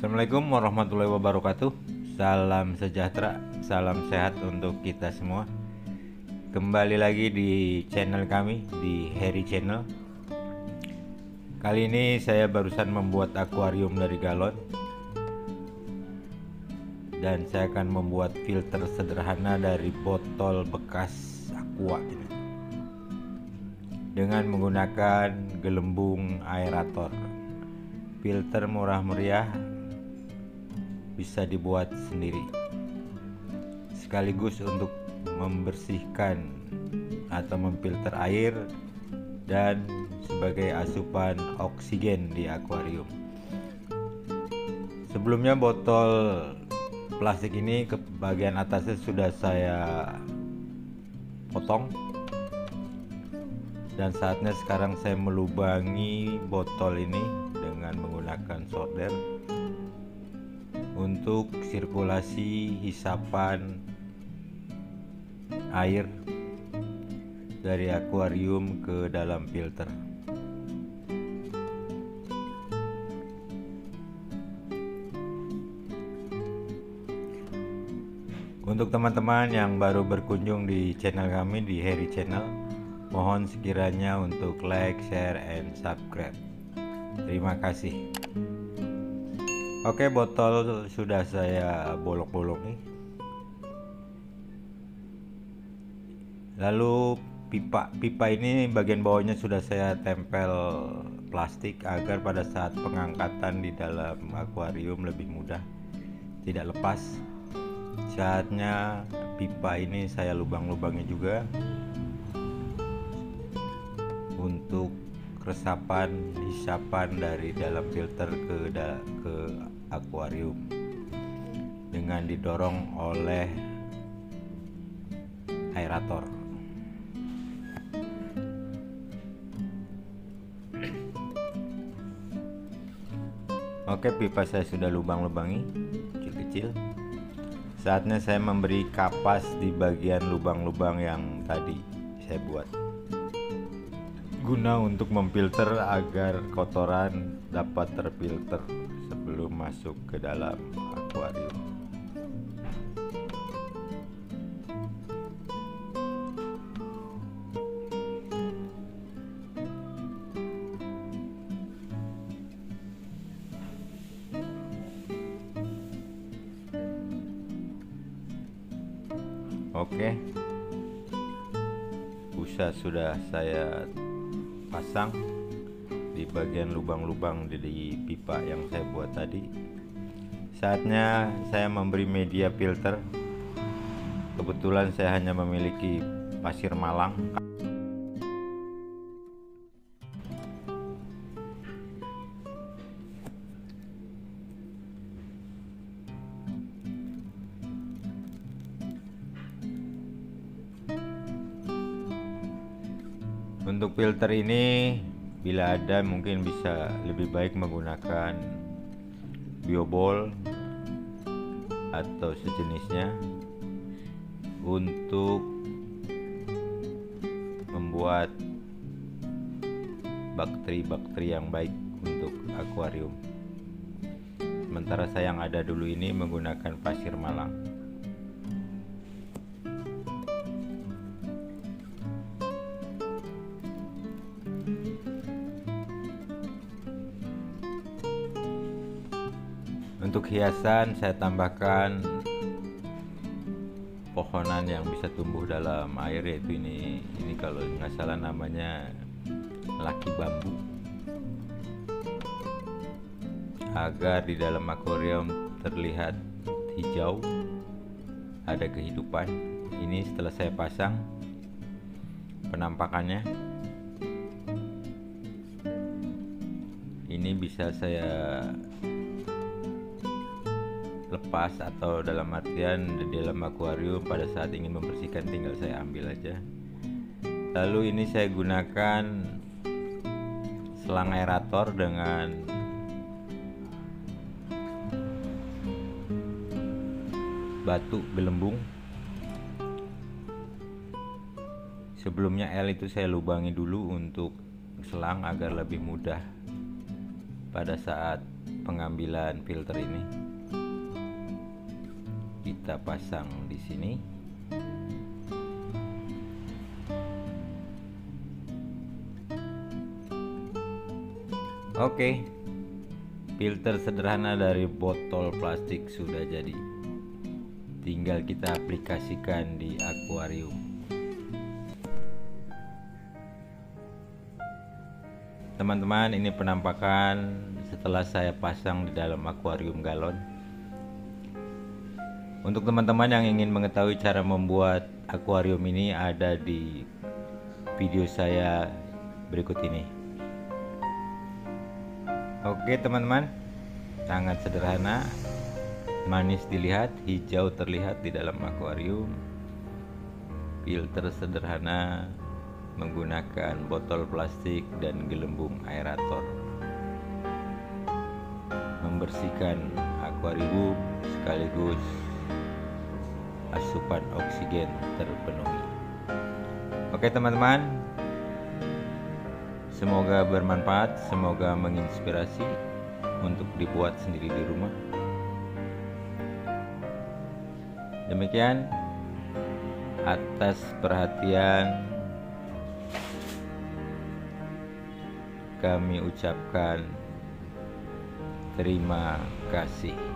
Assalamualaikum warahmatullahi wabarakatuh. Salam sejahtera, salam sehat untuk kita semua. Kembali lagi di channel kami, di Harry Channel. Kali ini saya barusan membuat akuarium dari galon, dan saya akan membuat filter sederhana dari botol bekas aqua ini dengan menggunakan gelembung aerator. Filter murah meriah, bisa dibuat sendiri, sekaligus untuk membersihkan atau memfilter air dan sebagai asupan oksigen di akuarium. Sebelumnya botol plastik ini ke bagian atasnya sudah saya potong, dan saatnya sekarang saya melubangi botol ini dengan menggunakan solder untuk sirkulasi hisapan air dari akuarium ke dalam filter. Untuk teman-teman yang baru berkunjung di channel kami di Harry Channel, mohon sekiranya untuk like, share, and subscribe. Terima kasih. Oke, botol sudah saya bolong-bolong nih. Lalu pipa ini bagian bawahnya sudah saya tempel plastik agar pada saat pengangkatan di dalam akuarium lebih mudah, tidak lepas. Saatnya pipa ini saya lubang-lubangi juga untuk resapan hisapan dari dalam filter ke akuarium dengan didorong oleh aerator. Oke, pipa saya sudah lubang-lubangi kecil-kecil. Saatnya saya memberi kapas di bagian lubang-lubang yang tadi saya buat, guna untuk memfilter agar kotoran dapat terfilter sebelum masuk ke dalam akuarium. Oke, busa sudah saya pasang di bagian lubang-lubang di pipa yang saya buat tadi. Saatnya saya memberi media filter. Kebetulan saya hanya memiliki pasir malang. Untuk filter ini, bila ada mungkin bisa lebih baik menggunakan biobol atau sejenisnya untuk membuat bakteri-bakteri yang baik untuk akuarium. Sementara saya yang ada dulu ini menggunakan pasir malang. Untuk hiasan saya tambahkan pohonan yang bisa tumbuh dalam air, yaitu ini kalau nggak salah namanya laki bambu, agar di dalam akuarium terlihat hijau, ada kehidupan. Ini setelah saya pasang penampakannya. Ini bisa saya lepas atau dalam artian di dalam akuarium pada saat ingin membersihkan tinggal saya ambil aja. Lalu ini saya gunakan selang aerator dengan batu gelembung. Sebelumnya L itu saya lubangi dulu untuk selang agar lebih mudah pada saat pengambilan filter ini. Kita pasang di sini. Oke, filter sederhana dari botol plastik sudah jadi. Tinggal kita aplikasikan di akuarium. Teman-teman, ini penampakan setelah saya pasang di dalam akuarium galon. Untuk teman-teman yang ingin mengetahui cara membuat akuarium ini, ada di video saya berikut ini. Oke teman-teman, sangat sederhana, manis dilihat, hijau terlihat di dalam akuarium. Filter sederhana menggunakan botol plastik dan gelembung aerator, membersihkan akuarium sekaligus asupan oksigen terpenuhi. Oke teman-teman, semoga bermanfaat, semoga menginspirasi untuk dibuat sendiri di rumah. Demikian, atas perhatian kami ucapkan terima kasih.